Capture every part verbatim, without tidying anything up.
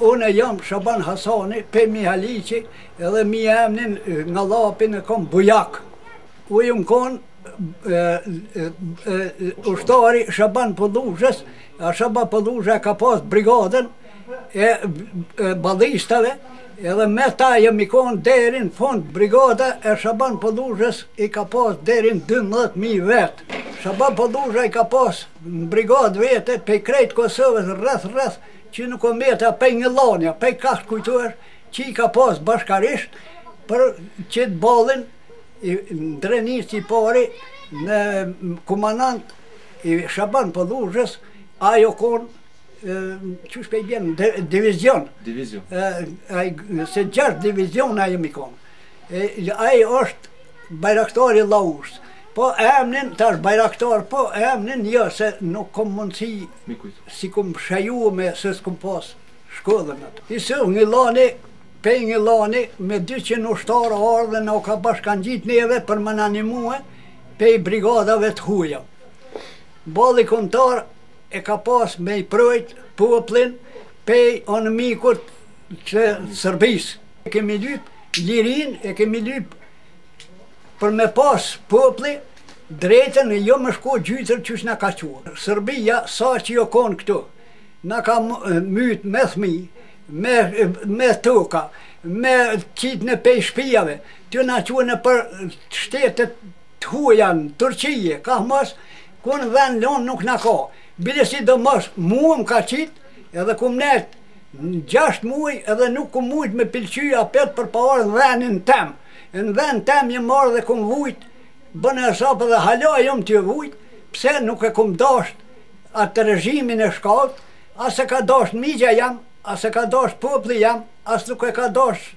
Unë jam Shaban Hasani, pe Mihaliqi, edhe mi emnin nga lapin e kom Bujak. U ju më konë ushtari Shaban Pëlluzhës, a Shaban Pëlluzhë ka pas brigadën e ballistave, edhe me ta jemi konë derin fond brigada e Shaban Pëlluzhës i ka pas derin dymbëdhjetë mijë vetë. Shaban Pëlluzhë i ka pas në brigadë vete pe krejt Kosovës rreth rreth që nuk o meta pe një lanja, pe kashtë kujtuar që i ka pas bashkarisht për qëtë balin në drenisë i pari në komandant i Shaban Pëlluzhës, ajo konë që shpej bjenë, divizion. Divizion. Se gjashtë divizion ajo mi konë. Ajo është bajraktari Lausë. Po emnin, tash bajraktar, po emnin jo, se nuk kom mundësi, si kom shaju me, se s'kom pas shkollën atë. Isu, një lani, pe një lani, me dyqind ushtarë ardhe në ka bashkan gjitë neve për më në animue, pe i brigadave të huja. Balli kontar e ka pas me i projt poplin, pe i anëmikut që Sërbis. E kemi lyp lirin, e kemi lyp për me pas popli, drejten e jo më shko gjytër që shna ka qua. Sërbia, sa që jo konë këtu, na ka myt me thmi, me, me toka, me qitë në pej shpijave, të na qua në për shtetet të hujan, Turqije, ka mas, konë vend lonë nuk na ka. Bile si do mas, muëm ka qitë, edhe kum net në gjasht muaj, edhe nuk kum mujt me pilqy apet për parë në vendin tem. Në vend tem një marrë dhe kum vujt, bënë e sapë dhe hala jom t'ju vujt, pse nuk e kum dasht atë regjimin e shkallët, as e ka dasht migja jam, as e ka dasht popli jam, as nuk e ka dasht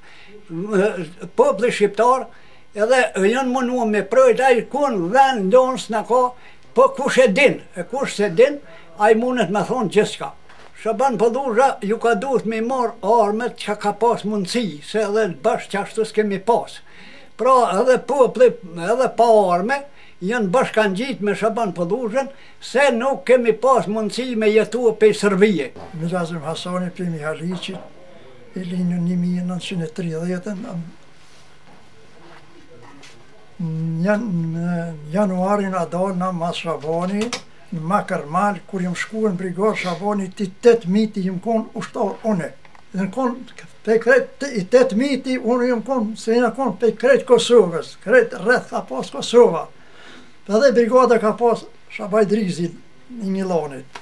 popli shqiptar, edhe jënë mënua me projt, a i kun vend ndonës në ka, po kush e din, e kush se din, a i mundet me thonë gjithë shka. Shaban Pëlluzha ju ka duhet me marrë armet që ka pas mundësi, se edhe bashkë që ashtu s'kemi pas. Pra edhe popli, edhe pa arme, jënë bashkan gjitë me Shaban Pëlluzhën, se nuk kemi pas mundësi me jetu pe Sërbije. Milazim Hasani për Mihaliqit, i linjë një mijë e nëntëqind e tridhjetë, në januarin a dalë në mas Shabani, në Makarmal, kur jem shku në brigadë Shabani, ti tetë miti jem konë ushtar une. Në konë, pe krejt i tetë miti, unë jem konë, se jena konë pe krejt Kosovës, krejt rreth ka pas Kosova. Pe dhe brigada ka pas Shabaj Drizin, një një lanit.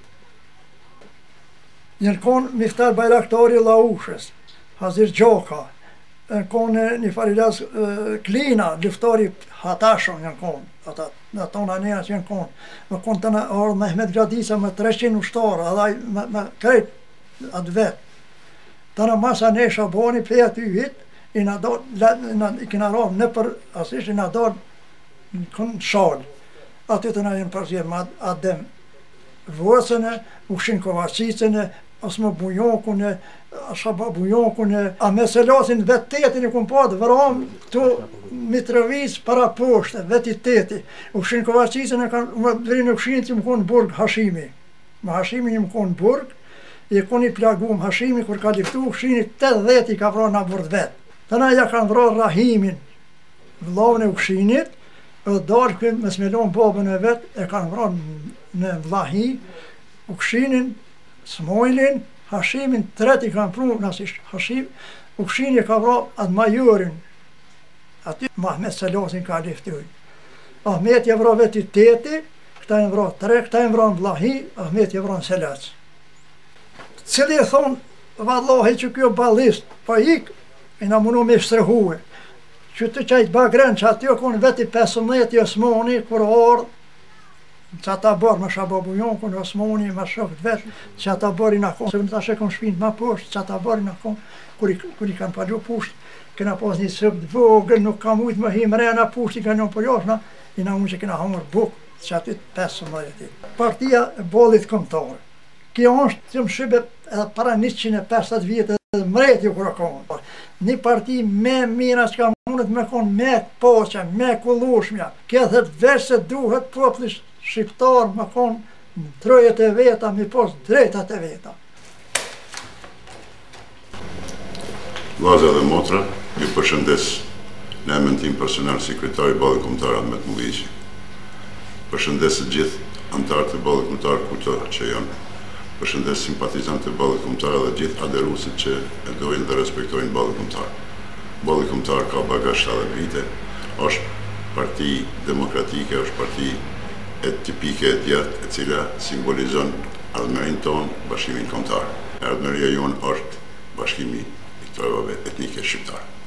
Jënë konë Mihtar Bajraktari Laushës, Hazir Gjoka, në konë një farilas Klina, luftari Hatashon jënë konë, ata në tona njëra që jënë konë. Më konë të në ardhë Mehmet Gradisa me treqind ushtarë, adaj me, me krejt atë vetë. Të në masa ne Shabani për e ty hit, i në do, i kina ravë në për, asisht i në do në kënë shalë. Aty të në jenë përzirë ma adem vësëne, ushin kovacicëne, asë më bujonkune, Shaba bujonkune, a me selasin vetë tetin i kumë padë, vëram këtu Mitrovic para poshte, vetë i teti. Ushin kovacicën e kanë, më vrinë në ushin që më konë burg Hashimi. Më Hashimi një më konë burg, i konë i plagum Hashimi, kur ka liftu ushin i tetëdhjetë i ka vra në burd vetë. Të na ja kanë vra Rahimin, vlavën e ushinit, edhe darë këmë me smelon babën e vetë, e kanë vra në Vlahi, ushinin, Smojlin, Hashimin, treti kanë pru, nësisht Hashim, ushini ka vra atë majorin, aty Mahmet Selasin ka liftuj. Ahmet je vra vetë i teti, këta e vra tre, këta e vra në Vlahi, Ahmet je vra në Selas. Cili e thonë, vallahi që kjo balist, pa ik, i na munu me shtrehuë. Që të qajtë bagren që aty o konë vetë i pesëmdhjetë i Osmoni, kur ardhë, që ata bërë me Shaba Bujonkun, Osmoni, me shokët vetë, që ata bërë i në konë, se në ta shekon shpinë ma poshtë, që ata bërë i në konë, kur i, kur i kanë palu pushtë, këna pas një sëpë vogël, nuk ka mujtë më himë rena pushtë, i ka njën për jashna, i na mund që këna hamër bukë, që aty të pesëmdhjetë. Partia e bollit kombëtar. Kjo është, që më shqibe edhe para njëqind e pesëdhjetë vjetë, edhe mreti u kërë konë. Një parti me mira që ka mundet me konë me poqa, me kullushmja, kjo dhe të vesh se duhet poplisht shqiptar me konë në trojet e veta, mi pos drejtat e veta. Vllazë dhe motra, ju përshëndes në emrin tim personal sekretari i Ballit Kombëtar Ahmet Mulliqi. Përshëndes të gjithë anëtarët e Ballit Kombëtar ku të që janë. Përshëndes simpatizantë e Ballit Kombëtar dhe gjithë aderuesit që e dojnë dhe respektojnë Ballin Kombëtar. Balli Kombëtar ka bagazh shtatëdhjetë vite, është parti demokratike, është parti e tipike e djathtë e cila simbolizon ardhmërinë tonë, Bashkimin Kombëtar. Ardhmëria jonë është bashkimi i këtyre etnike shqiptare.